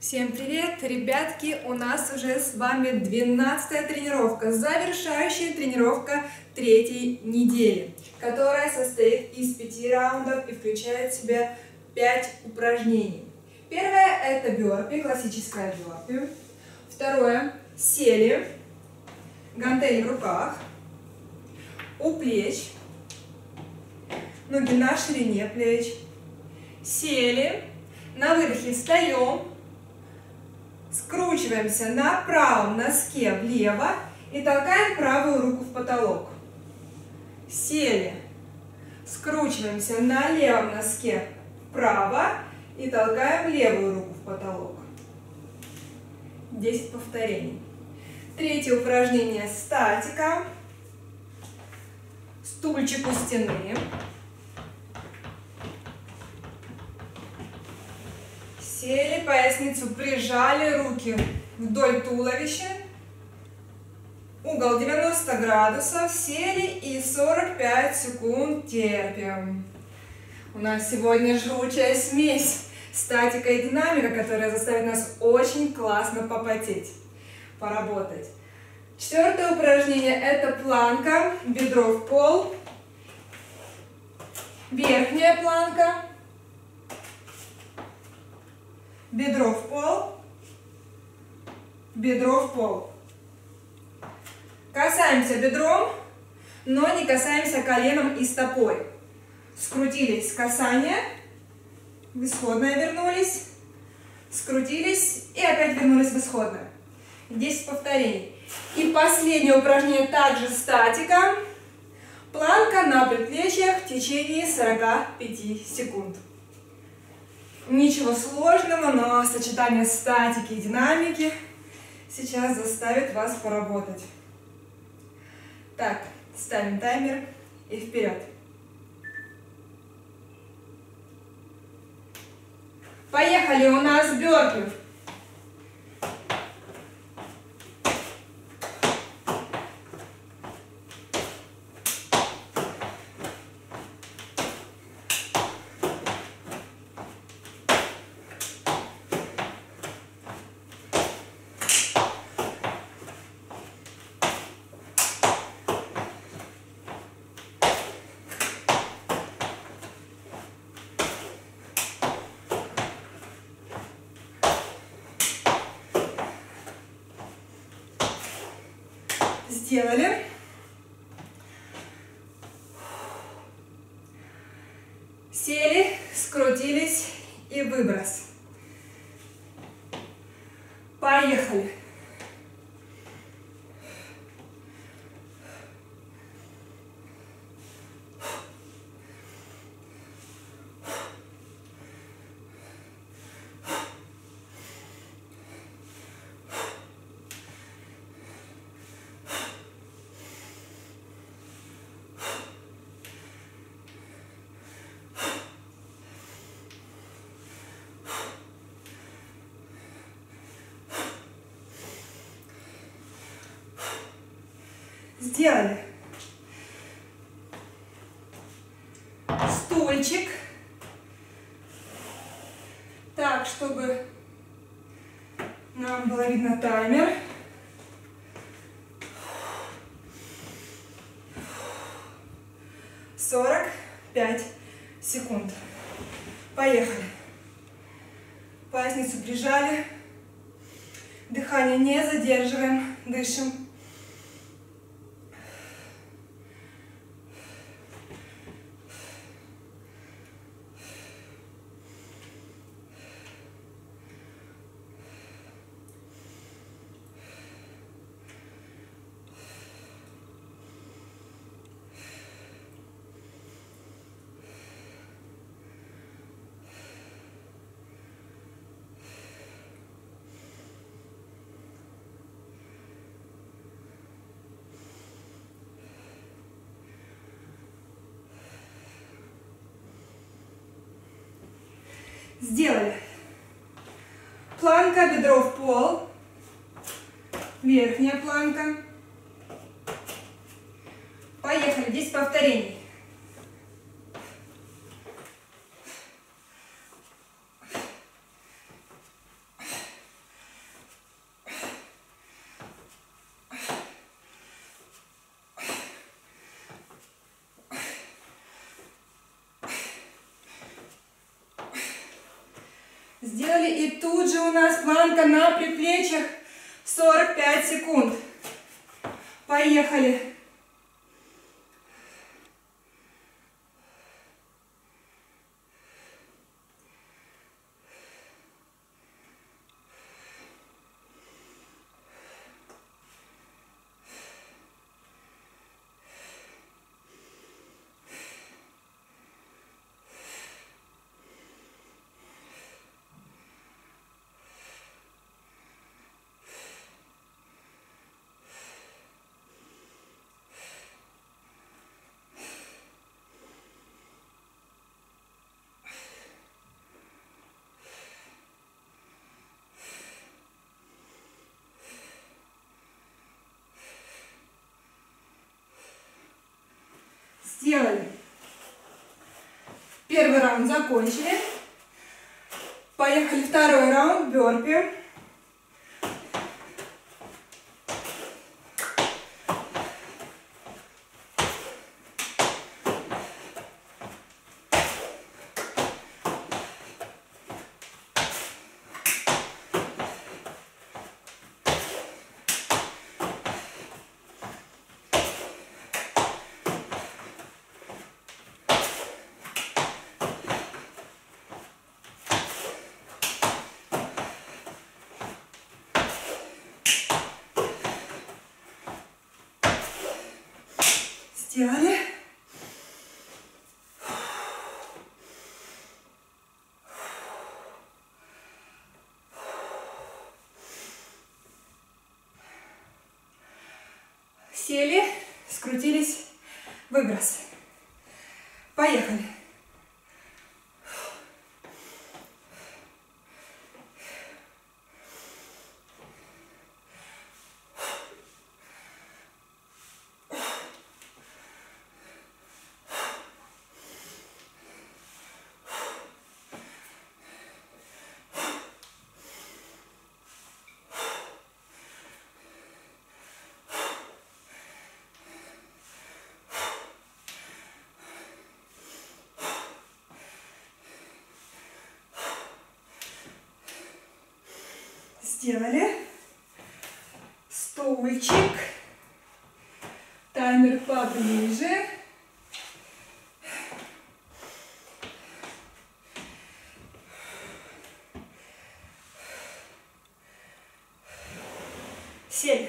Всем привет, ребятки! У нас уже с вами 12-я тренировка, завершающая тренировка 3-й недели, которая состоит из 5 раундов и включает в себя 5 упражнений. Первое — это бёрпи, классическое бёрпи. Второе — сели, гантели в руках, у плеч, ноги на ширине плеч. Сели, на выдохе встаем, скручиваемся на правом носке влево и толкаем правую руку в потолок. Сели, скручиваемся на левом носке вправо и толкаем левую руку в потолок. 10 повторений. Третье упражнение — статика. Стульчик у стены. Сели, поясницу прижали, руки вдоль туловища. Угол 90 градусов. Сели и 45 секунд терпим. У нас сегодня жгучая смесь статика и динамика, которая заставит нас очень классно попотеть, поработать. Четвертое упражнение — это планка, бедро в пол, верхняя планка, бедро в пол, бедро в пол. Касаемся бедром, но не касаемся коленом и стопой. Скрутились, касание, в исходное вернулись, скрутились и опять вернулись в исходное. 10 повторений. И последнее упражнение также статика. Планка на предплечьях в течение 45 секунд. Ничего сложного, но сочетание статики и динамики сейчас заставит вас поработать. Так, ставим таймер и вперед. Поехали, у нас бёрпи. Сделали. Сели, скрутились и выброс. Поехали. Сделали. Стульчик. Так, чтобы нам было видно таймер. — 45 секунд. Поехали. Поясницу прижали. Дыхание не задерживаем. Дышим. Сделали. Планка, бедро в пол. Верхняя планка. Поехали. 10 повторений. Сделали, и тут же у нас планка на предплечьях 45 секунд. Поехали. Сделали. Первый раунд закончили. Поехали второй раунд, бёрпи. Сделали. Сели, скрутились, выброс. Поехали. Сделали. Стульчик. Таймер поближе. Сели.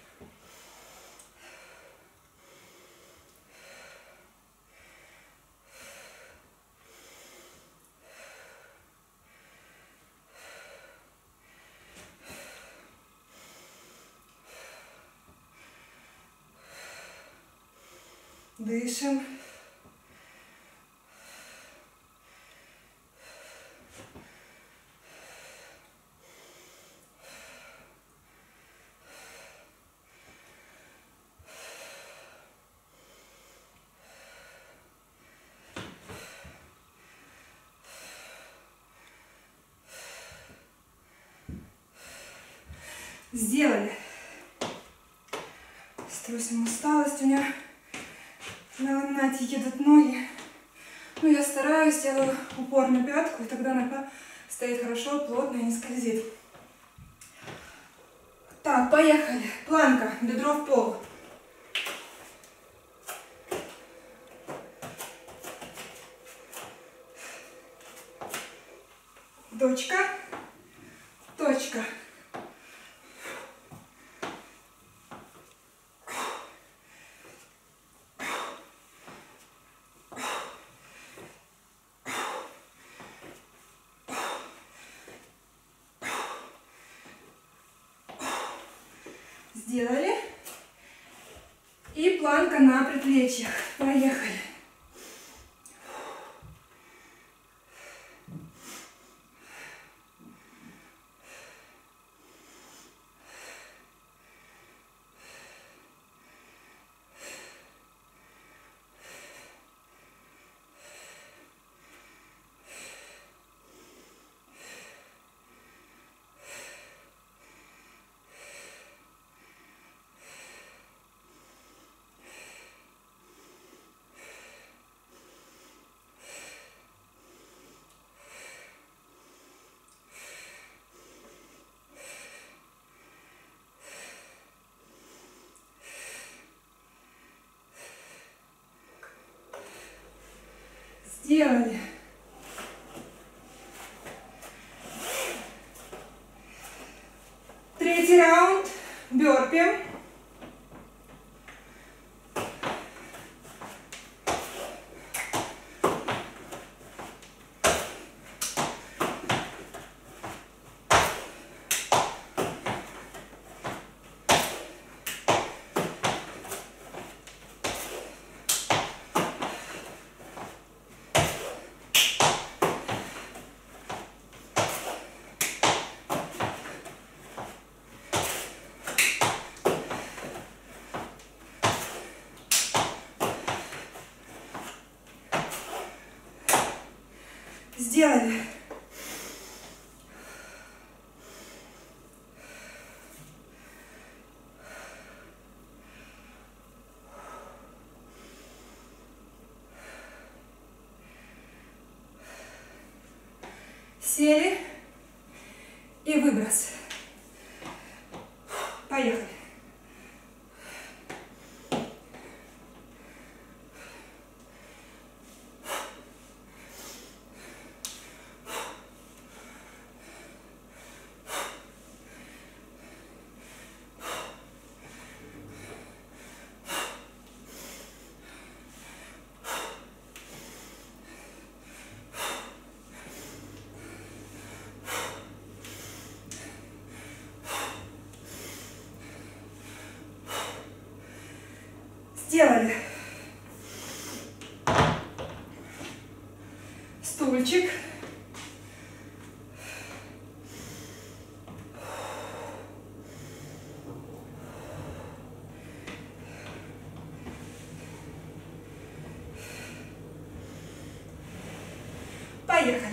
Дышим. Сделали. Струсим усталость у меня. На ламинате едут ноги. Ну, я стараюсь, делаю упор на пятку, и тогда нога стоит хорошо, плотно и не скользит. Так, поехали. Планка, бедро в пол. Точка, точка. Сделали. И планка на предплечьях. Поехали. Сделали. Третий раунд. Бёрпи. Сделали. Сели и выброс. Поехали. Сделали. Стульчик. Поехали.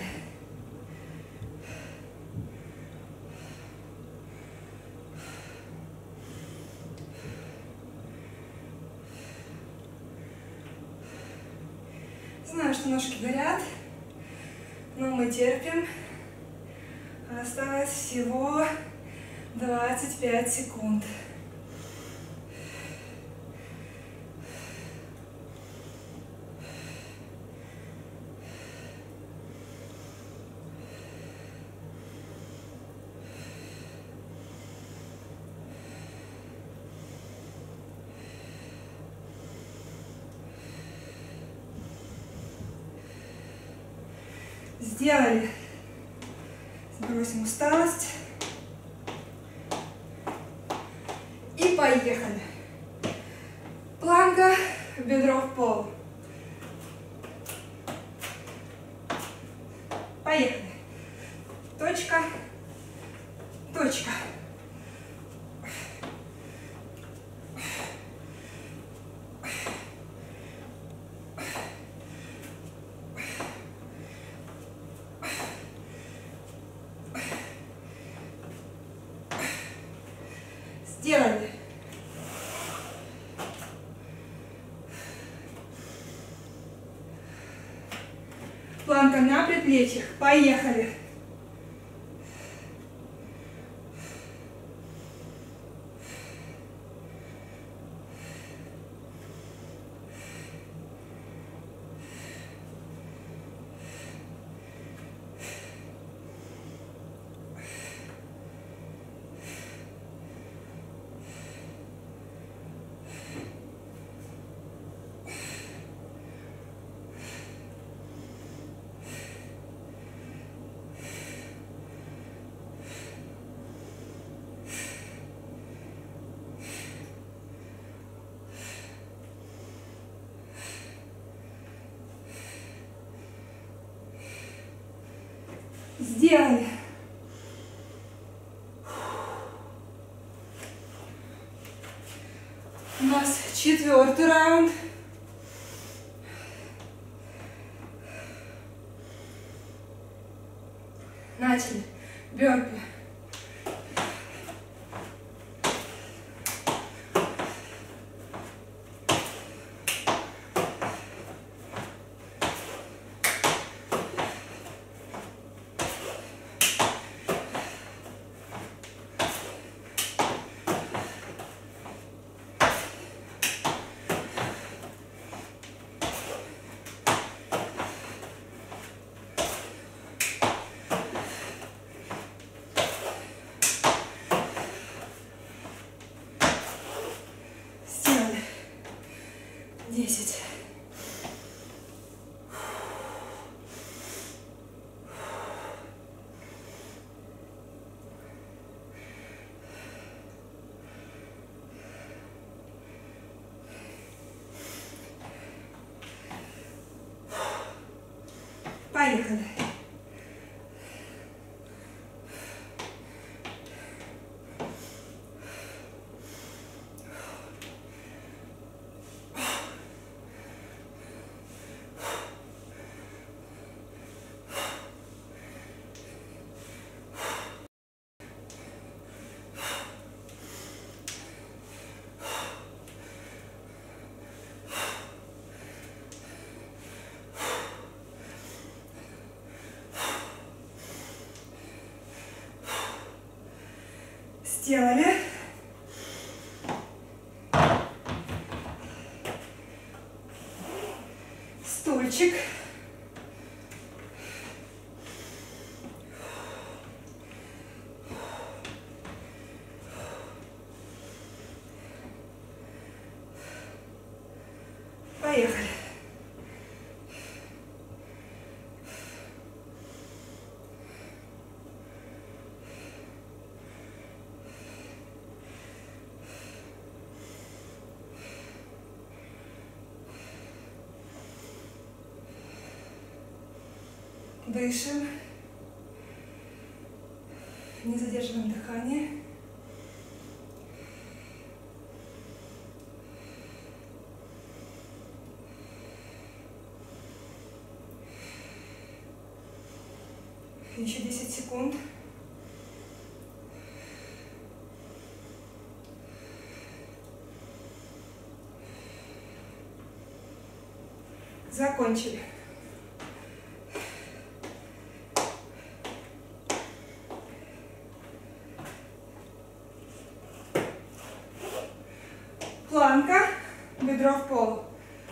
Знаю, что ножки горят, но мы терпим. Осталось всего 25 секунд. Сделали. Сбросим усталость. И поехали. Планка, бедро в пол. Поехали. Точка, точка. Сделали. Планка на предплечьях. Поехали. Сделали. У нас 4-й раунд. Начали. Бёрпи. Поехали. Сделали. Стульчик. Поехали. Дышим. Не задерживаем дыхание. Еще 10 секунд. Закончили. Планка, бедро в пол.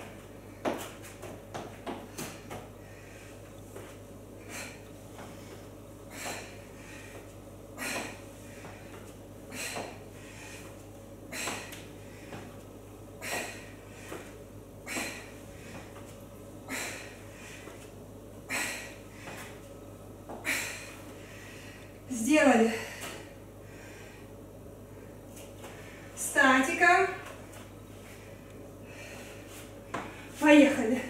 Сделали. Статика. Поехали.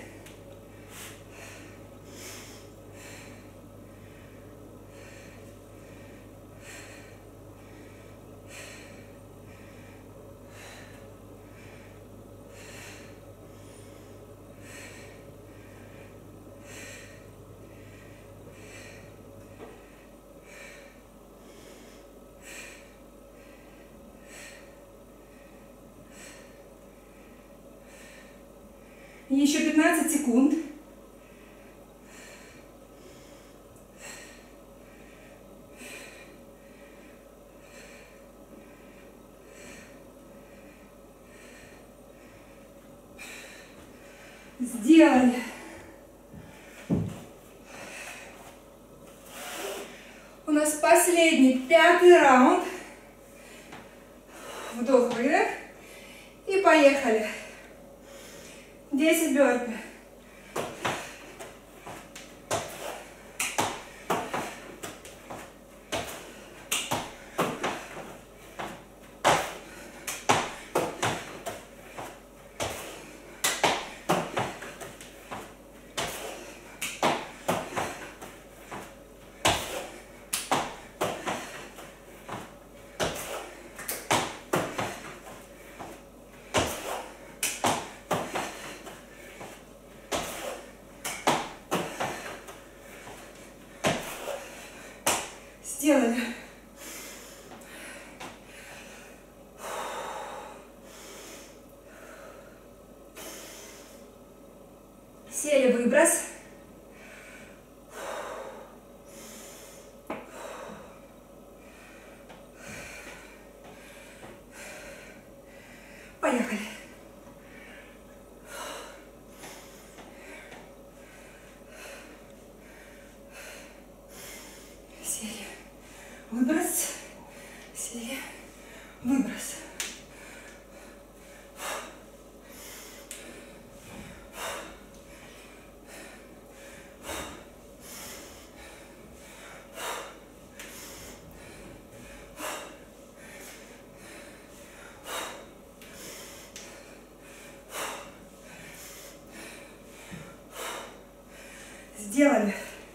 Еще 15 секунд. Сделали. У нас последний, 5-й раунд. Вдох-выдох. И поехали. 10 бёрпи. Сделали. Сели, выброс. Поехали. Сели. Выброс. Сели. Выброс. Сделали.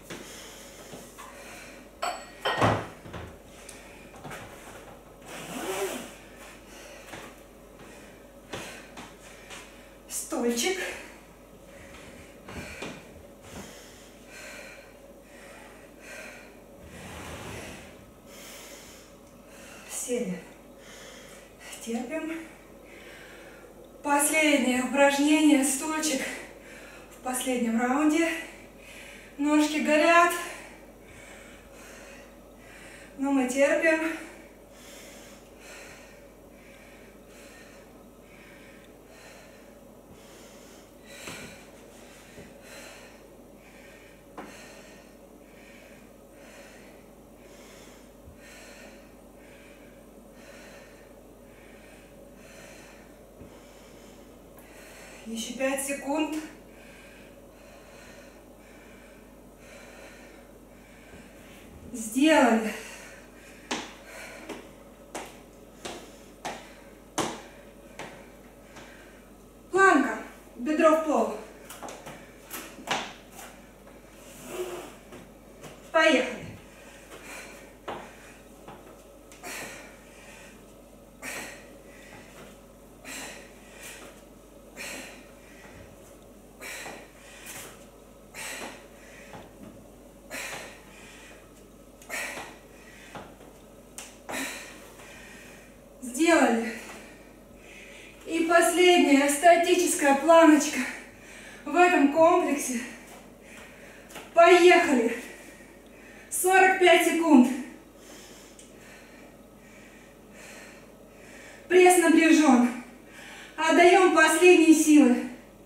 Стульчик. Сели. Терпим. Последнее упражнение, стульчик в последнем раунде. Ножки горят, но мы терпим. Еще 5 секунд. Сделали. Планка. Бедро в пол. Поехали. Сделали. И последняя статическая планочка в этом комплексе. Поехали. 45 секунд. Пресс напряжен. Отдаем последние силы.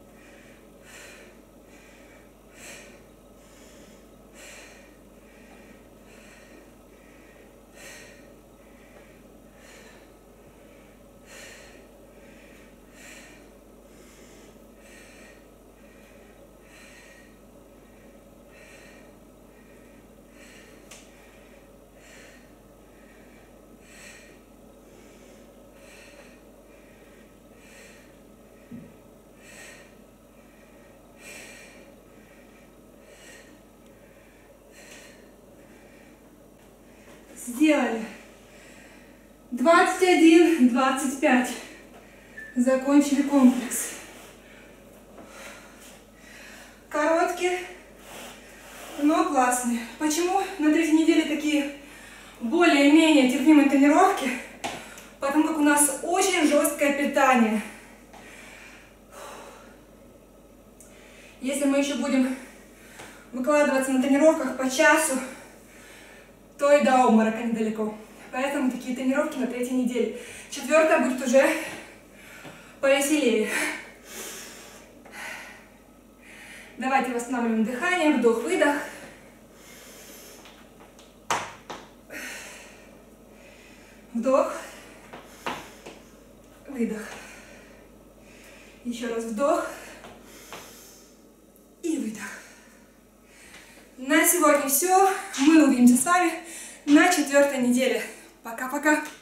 Сделали. 21-25. Закончили комплекс. Короткие, но классные. Почему на третьей неделе такие более-менее терпимые тренировки? Потому как у нас очень жесткое питание. Если мы еще будем выкладываться на тренировках по часу, то и до обморока недалеко. Поэтому такие тренировки на третьей неделе. Четвертая будет уже повеселее. Давайте восстанавливаем дыхание. Вдох-выдох. Вдох. Выдох. Еще раз вдох. И выдох. На сегодня все. Мы увидимся с вами на 4-й неделе. Пока-пока.